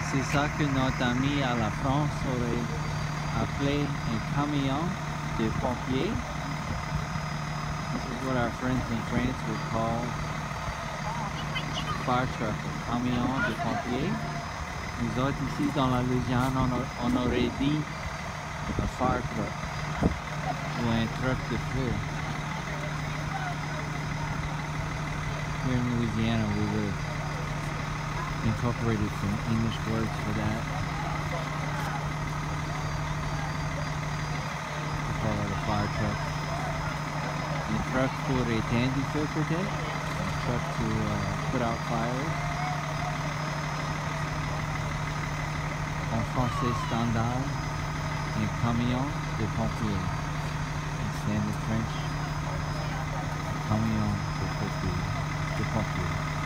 C'est ça que notre ami à la France aurait appelé un camion de pompiers. This is what our friends in France would call a fire truck, a camion de pompiers. Nous autres ici dans la Louisiane, on aurait dit a fire truck ou un truck de feu. Here in Louisiana, we would have incorporated some English words for that. We call it a fire truck. Un truck pour éteindre du feu peut-être. Un truck to put out fires. En français standard, un camion de pompiers. In standard French, un camion de pompiers.